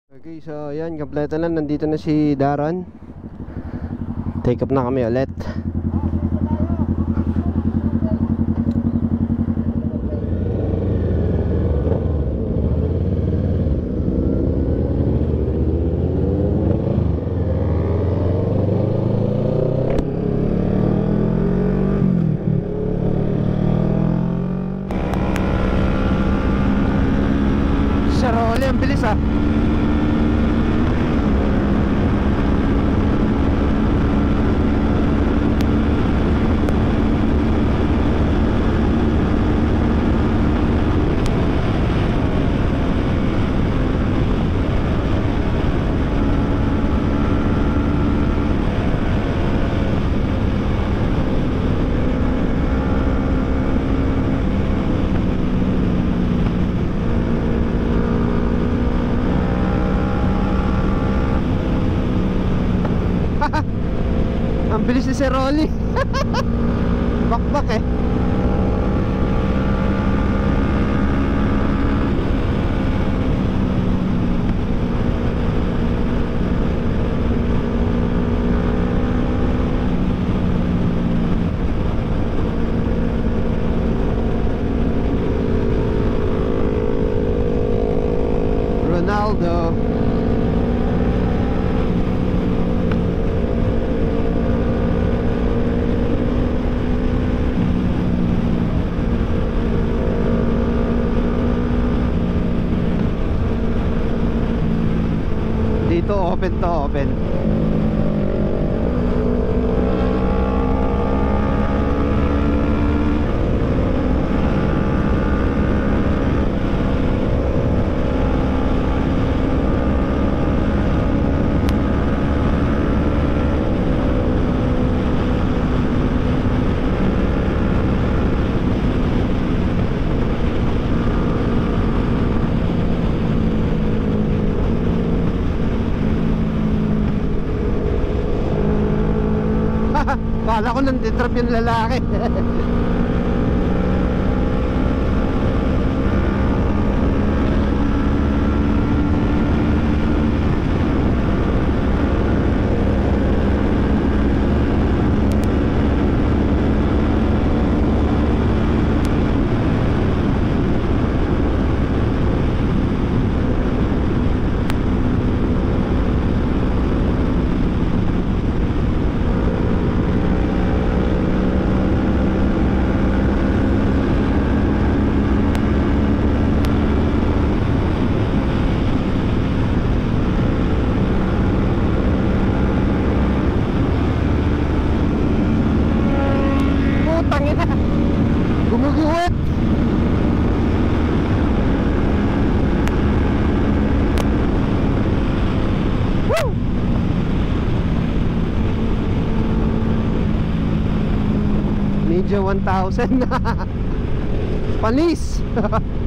Okay, so yan, kompleto na. Nandito na si Daron. Take up na kami ulit. Saroli, ang bilis ah. Ang bilis ni Sir Rolly. Bakbak eh. Ronaldo. Dito open to, open. Kala ko nanditrap yung lalaki. Gumuguhit. Woo! Medyo 1,000 na. Panis.